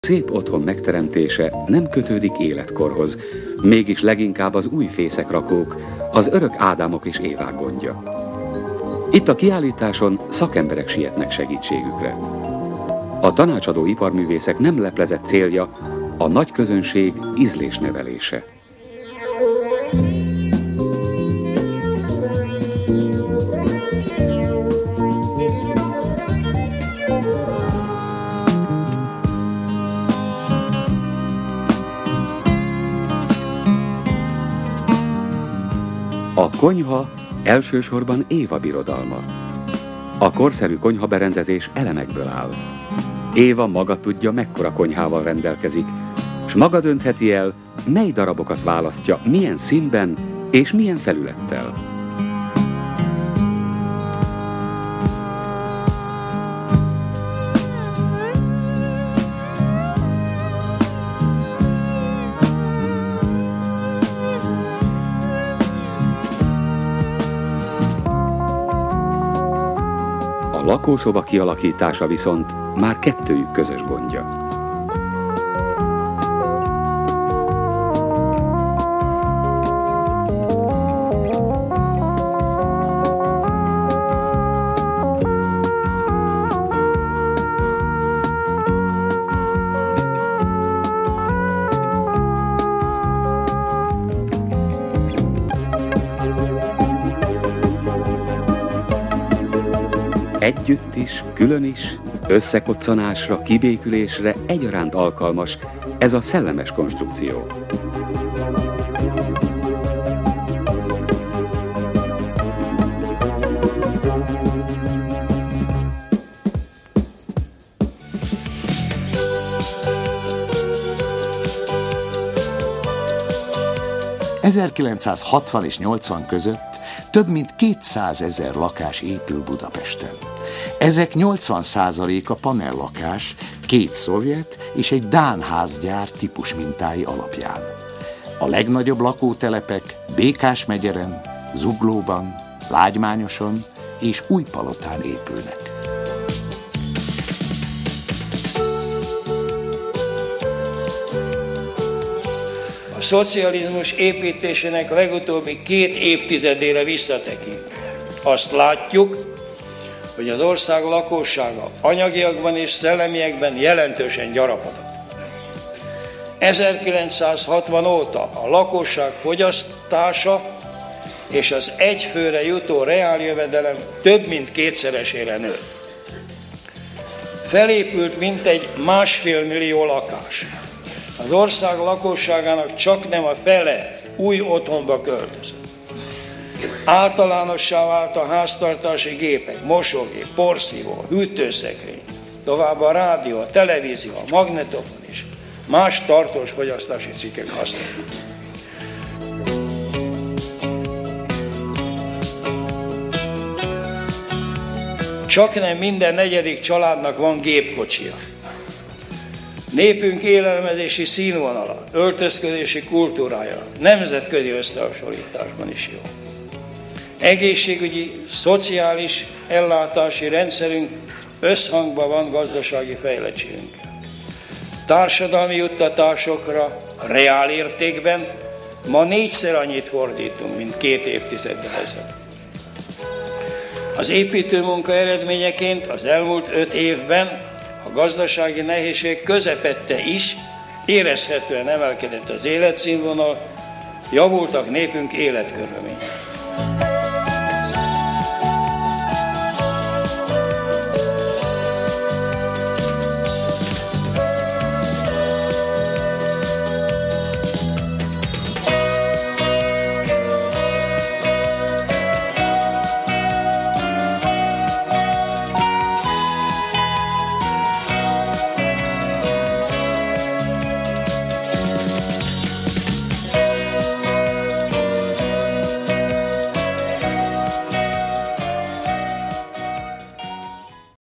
Szép otthon megteremtése nem kötődik életkorhoz, mégis leginkább az új fészekrakók, az örök Ádámok és Évák gondja. Itt a kiállításon szakemberek sietnek segítségükre. A tanácsadó iparművészek nem leplezett célja a nagy közönség ízlésnevelése. A konyha elsősorban Éva birodalma. A korszerű konyhaberendezés elemekből áll. Éva maga tudja, mekkora konyhával rendelkezik, s maga döntheti el, mely darabokat választja, milyen színben és milyen felülettel. A lakószoba kialakítása viszont már kettőjük közös gondja. Együtt is, külön is, összekoccanásra, kibékülésre egyaránt alkalmas ez a szellemes konstrukció. ...1960 és 80 között több mint 200 000 lakás épül Budapesten. Ezek 80%-a panellakás, 2 szovjet és egy dán házgyár típus mintái alapján. A legnagyobb lakótelepek Békásmegyeren, Zuglóban, Lágymányoson és Újpalotán épülnek. A szocializmus építésének legutóbbi 2 évtizedére visszatekint. Azt látjuk, hogy az ország lakossága anyagiakban és szellemiekben jelentősen gyarapodott. 1960 óta a lakosság fogyasztása és az egyfőre jutó reáljövedelem több mint 2-szeresére nőtt. Felépült mintegy 1,5 millió lakás. Az ország lakosságának csaknem a fele új otthonba költözött. Általánossá vált a háztartási gépek, mosógép, porszívó, hűtőszekrény, továbbá a rádió, a televízió, a magnetofon is, más tartós fogyasztási cikkek használják. Csaknem minden 4. családnak van gépkocsia. Népünk élelmezési színvonala, öltözködési kultúrája nemzetközi összehasonlításban is jó. Egészségügyi, szociális ellátási rendszerünk összhangban van gazdasági fejlettségünkkel. Társadalmi juttatásokra reál értékben ma 4-szer annyit fordítunk, mint 2 évtizeddel ezelőtt. Az építőmunka eredményeként az elmúlt 5 évben a gazdasági nehézség közepette is érezhetően emelkedett az életszínvonal, javultak népünk életkörülményei.